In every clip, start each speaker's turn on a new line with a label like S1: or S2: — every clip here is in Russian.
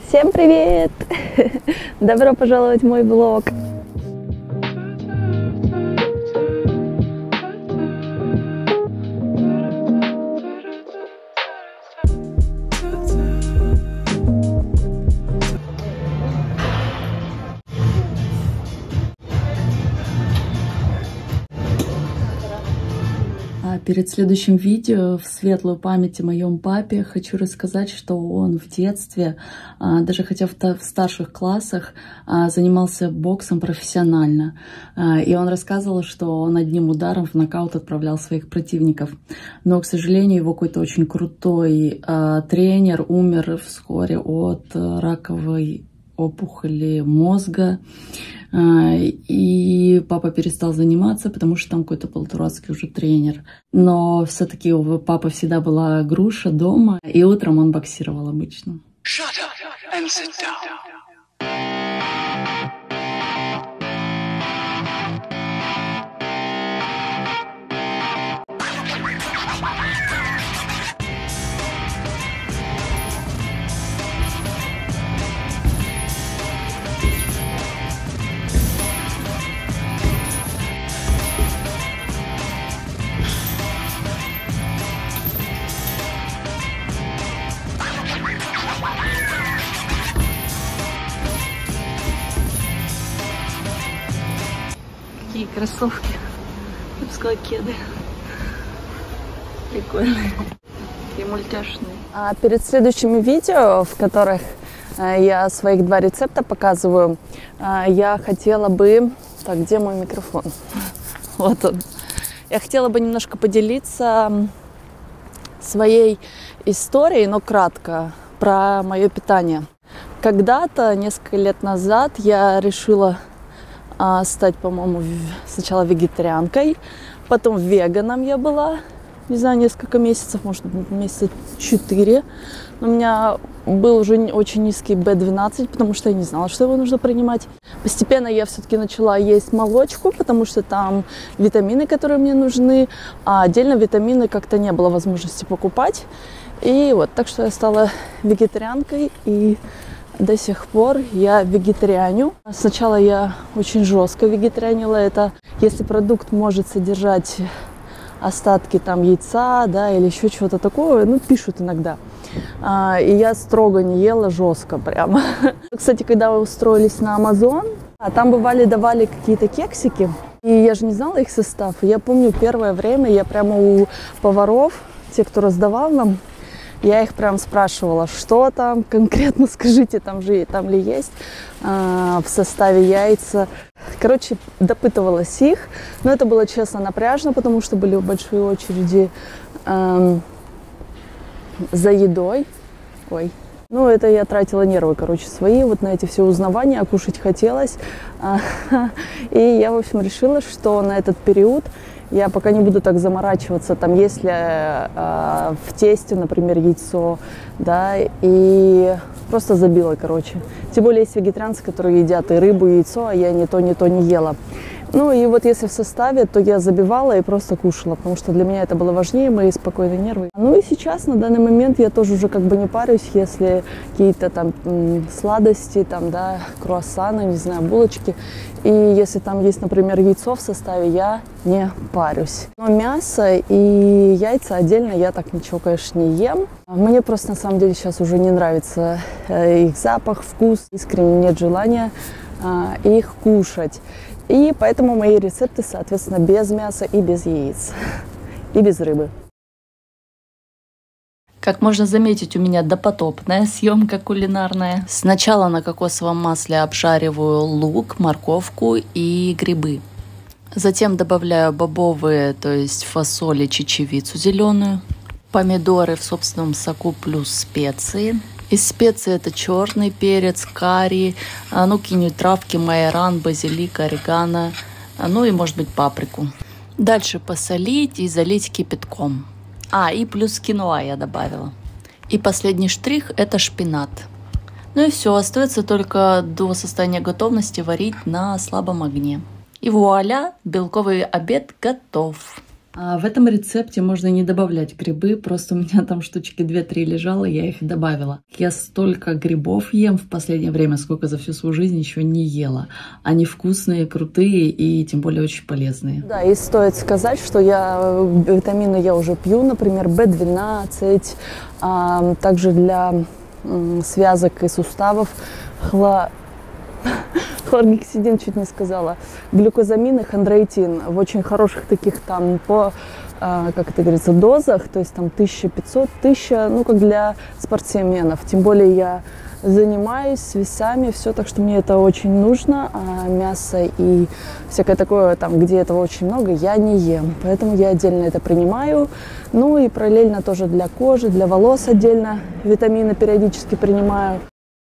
S1: Всем привет! Добро пожаловать в мой влог!
S2: Перед следующим видео в светлую память о моем папе хочу рассказать, что он в детстве, даже хотя в старших классах, занимался боксом профессионально. И он рассказывал, что он одним ударом в нокаут отправлял своих противников. Но, к сожалению, его какой-то очень крутой тренер умер вскоре от раковой опухоли мозга. И папа перестал заниматься, потому что там какой-то был дурацкий уже тренер. Но все-таки у папы всегда была груша дома, и утром он боксировал обычно. Shut up and sit down. Какие кроссовки, я бы сказала, кеды. Прикольные, такие мультяшные.
S1: Перед следующими видео, в которых я своих 2 рецепта показываю, я хотела бы... Так, где мой микрофон? Вот он. Я хотела бы немножко поделиться своей историей, но кратко, про мое питание. Когда-то, несколько лет назад, я решила стать, по-моему, сначала вегетарианкой, потом веганом я была, не знаю, несколько месяцев, может быть, месяца 4. Но у меня был уже очень низкий B12, потому что я не знала, что его нужно принимать. Постепенно я все-таки начала есть молочку, потому что там витамины, которые мне нужны, а отдельно витамины как-то не было возможности покупать. И вот, так что я стала вегетарианкой, и до сих пор я вегетарианю. Сначала я очень жестко вегетарианила. Это если продукт может содержать остатки там яйца, да, или еще чего-то такого, ну, пишут иногда. И я строго не ела, жестко прямо. Кстати, когда вы устроились на Amazon, там давали какие-то кексики, и я же не знала их состав. И я помню, первое время я прямо у поваров, те, кто раздавал нам, я их прям спрашивала, что там конкретно, скажите, там ли есть в составе яйца. Короче, допытывалась их, но это было, честно, напряжно, потому что были большие очереди за едой. Ой. Ну, это я тратила нервы, короче, свои вот на эти все узнавания, а кушать хотелось. И я, в общем, решила, что на этот период я пока не буду так заморачиваться, там, если в тесте, например, яйцо, да, и просто забила, короче. Тем более есть вегетарианцы, которые едят и рыбу, и яйцо, а я ни то не ела. Ну и вот если в составе, то я забивала и просто кушала, потому что для меня это было важнее, мои спокойные нервы. Ну и сейчас, на данный момент, я тоже уже как бы не парюсь, если какие-то там сладости, там, да, круассаны, не знаю, булочки. И если там есть, например, яйцо в составе, я не парюсь. Но мясо и яйца отдельно я так ничего, конечно, не ем. Мне просто, на самом деле, сейчас уже не нравится их запах, вкус. Искренне нет желания их кушать. И поэтому мои рецепты, соответственно, без мяса и без яиц, и без рыбы.
S2: Как можно заметить, у меня допотопная съемка кулинарная. Сначала на кокосовом масле обжариваю лук, морковку и грибы. Затем добавляю бобовые, то есть фасоль и чечевицу зеленую. Помидоры в собственном соку плюс специи. Из специй это черный перец, карри, ну какие-нибудь травки, майоран, базилик, орегано, ну и может быть паприку. Дальше посолить и залить кипятком. И плюс киноа я добавила. И последний штрих это шпинат. Ну и все, остается только до состояния готовности варить на слабом огне. И вуаля, белковый обед готов. В этом рецепте можно не добавлять грибы, просто у меня там штучки 2-3 лежало, я их добавила. Я столько грибов ем в последнее время, сколько за всю свою жизнь еще не ела. Они вкусные, крутые и тем более очень полезные.
S1: Да, и стоит сказать, что витамины я уже пью, например, B12, также для связок и суставов, хлоргексидин, чуть не сказала, глюкозамин и хондроитин в очень хороших таких там как это говорится, дозах, то есть там 1500-1000, ну как для спортсменов. Тем более я занимаюсь с весами, все, так что мне это очень нужно, а мясо и всякое такое, там, где этого очень много, я не ем. Поэтому я отдельно это принимаю. Ну и параллельно тоже для кожи, для волос отдельно витамины периодически принимаю.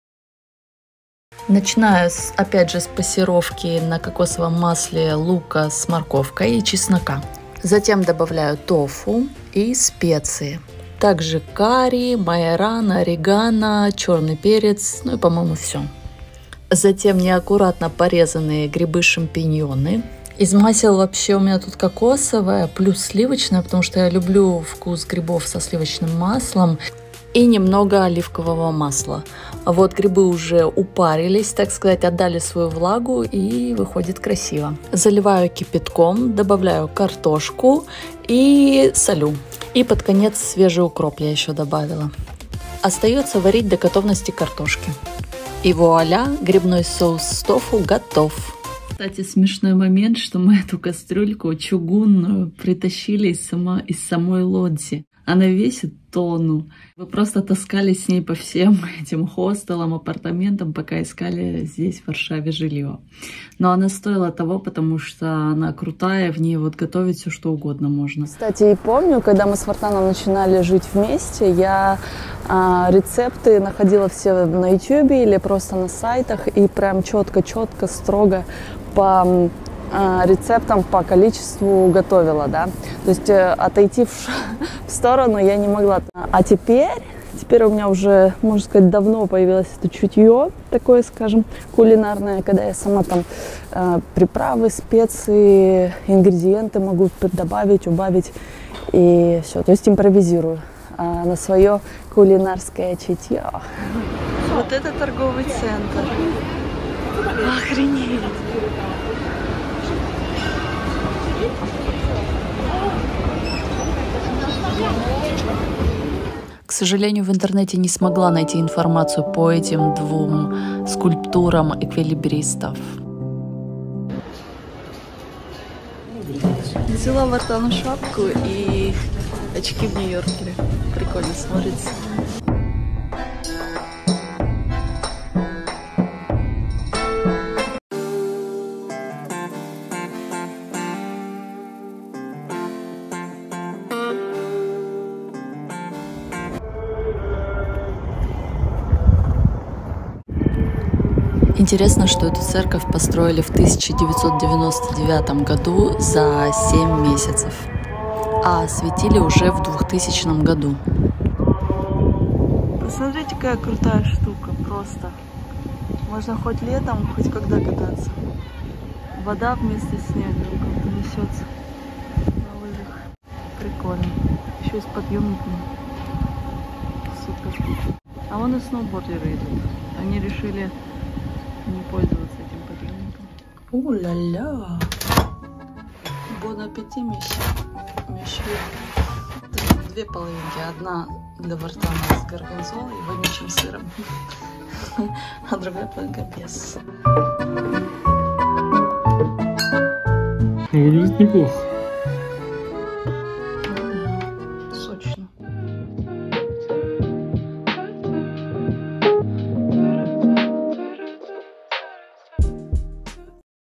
S2: Начинаю, опять же, с пассировки на кокосовом масле лука с морковкой и чеснока. Затем добавляю тофу и специи. Также карри, майоран, орегано, черный перец, ну и, по-моему, все. Затем неаккуратно порезанные грибы-шампиньоны. Из масел вообще у меня тут кокосовое плюс сливочное, потому что я люблю вкус грибов со сливочным маслом. И немного оливкового масла. Вот грибы уже упарились, так сказать, отдали свою влагу и выходит красиво. Заливаю кипятком, добавляю картошку и солю. И под конец свежий укроп я еще добавила. Остается варить до готовности картошки. И вуаля, грибной соус с тофу готов. Кстати, смешной момент, что мы эту кастрюльку чугунную притащили из самой Лодзи. Она весит тонну. Вы просто таскались с ней по всем этим хостелам, апартаментам, пока искали здесь, в Варшаве, жилье. Но она стоила того, потому что она крутая, в ней вот готовить все, что угодно можно.
S1: Кстати, и помню, когда мы с Вартаном начинали жить вместе, я рецепты находила все на YouTube или просто на сайтах, и прям четко, строго по рецептам, по количеству готовила, да. То есть отойти в сторону я не могла. А теперь у меня уже, можно сказать, давно появилось это чутье, такое, скажем, кулинарное, когда я сама там приправы, специи, ингредиенты могу добавить, убавить и все. То есть импровизирую на свое кулинарское чутье. Вот это торговый центр. Охренеть!
S2: К сожалению, в интернете не смогла найти информацию по этим двум скульптурам эквилибристов.
S1: Взяла Вартану шапку и очки в Нью-Йоркере. Прикольно смотрится.
S2: Интересно, что эту церковь построили в 1999 году за 7 месяцев, а осветили уже в 2000 году.
S1: Посмотрите, какая крутая штука, просто. Можно хоть летом, хоть когда кататься. Вода вместе с снегом как-то несется на лыжах. Прикольно. Еще и с подъемниками. Супер. А вон и сноубордеры идут. Они решили не пользоваться этим подъемником.
S2: У-ля-ля!
S1: Бон аппетит, Мишель. Две половинки. Одна для Вартана с горгонзолой и вонючим сыром. А другая половинка без.
S3: Выглядит неплохо.